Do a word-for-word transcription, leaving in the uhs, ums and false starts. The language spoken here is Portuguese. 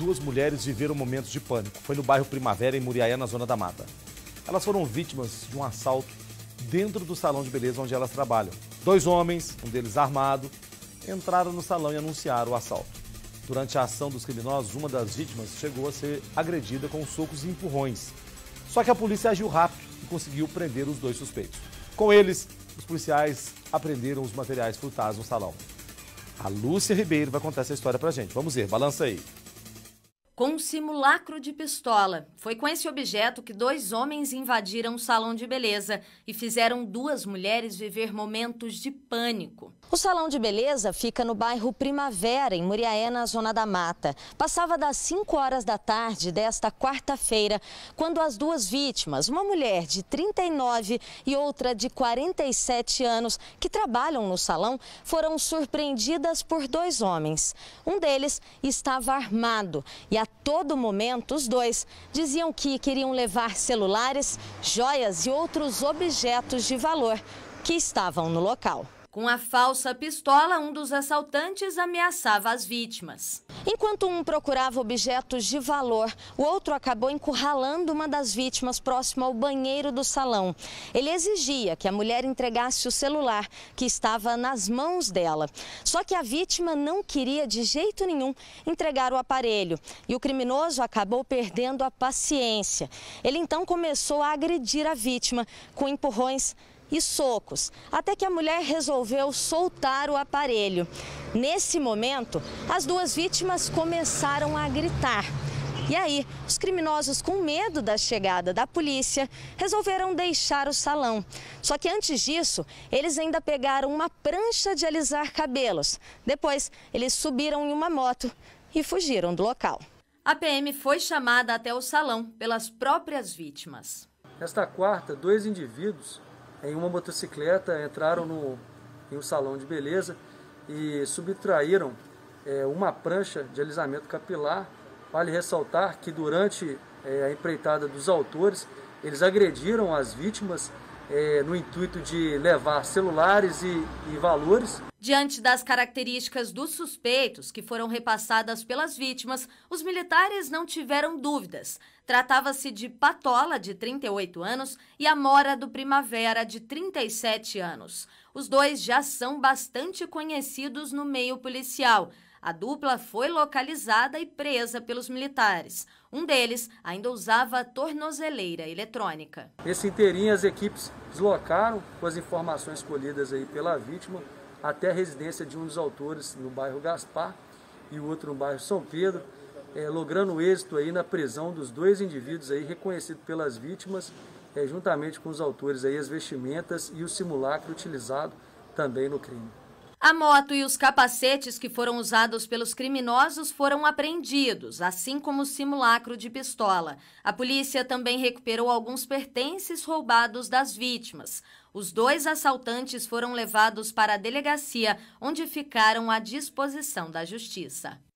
duas mulheres viveram momentos de pânico. Foi no bairro Primavera, em Muriaé, na Zona da Mata. Elas foram vítimas de um assalto dentro do salão de beleza onde elas trabalham. Dois homens, um deles armado, entraram no salão e anunciaram o assalto. Durante a ação dos criminosos, uma das vítimas chegou a ser agredida com socos e empurrões. Só que a polícia agiu rápido e conseguiu prender os dois suspeitos. Com eles, os policiais apreenderam os materiais furtados no salão. A Lúcia Ribeiro vai contar essa história pra gente. Vamos ver, balança aí. Com um simulacro de pistola. Foi com esse objeto que dois homens invadiram o salão de beleza e fizeram duas mulheres viver momentos de pânico. O salão de beleza fica no bairro Primavera, em Muriaé, na Zona da Mata. Passava das cinco horas da tarde desta quarta-feira, quando as duas vítimas, uma mulher de trinta e nove e outra de quarenta e sete anos, que trabalham no salão, foram surpreendidas por dois homens. Um deles estava armado e a todo momento os dois diziam que queriam levar celulares, joias e outros objetos de valor que estavam no local. Com a falsa pistola, um dos assaltantes ameaçava as vítimas. Enquanto um procurava objetos de valor, o outro acabou encurralando uma das vítimas próximo ao banheiro do salão. Ele exigia que a mulher entregasse o celular que estava nas mãos dela. Só que a vítima não queria de jeito nenhum entregar o aparelho e o criminoso acabou perdendo a paciência. Ele então começou a agredir a vítima com empurrões e socos, até que a mulher resolveu soltar o aparelho. Nesse momento, as duas vítimas começaram a gritar. E aí, os criminosos, com medo da chegada da polícia, resolveram deixar o salão. Só que antes disso, eles ainda pegaram uma prancha de alisar cabelos. Depois, eles subiram em uma moto e fugiram do local. A P M foi chamada até o salão pelas próprias vítimas. Nesta quarta, dois indivíduos em uma motocicleta entraram no, em um salão de beleza e subtraíram é, uma prancha de alisamento capilar. Vale ressaltar que durante é, a empreitada dos autores, eles agrediram as vítimas é, no intuito de levar celulares e, e valores. Diante das características dos suspeitos que foram repassadas pelas vítimas, os militares não tiveram dúvidas. Tratava-se de Patola, de trinta e oito anos, e Amora do Primavera, de trinta e sete anos. Os dois já são bastante conhecidos no meio policial. A dupla foi localizada e presa pelos militares. Um deles ainda usava tornozeleira eletrônica. Nesse inteirinho, as equipes deslocaram com as informações colhidas aí pela vítima até a residência de um dos autores no bairro Gaspar e o outro no bairro São Pedro, é, logrando êxito aí na prisão dos dois indivíduos aí reconhecidos pelas vítimas, é, juntamente com os autores aí, as vestimentas e o simulacro utilizado também no crime. A moto e os capacetes que foram usados pelos criminosos foram apreendidos, assim como o simulacro de pistola. A polícia também recuperou alguns pertences roubados das vítimas. Os dois assaltantes foram levados para a delegacia, onde ficaram à disposição da justiça.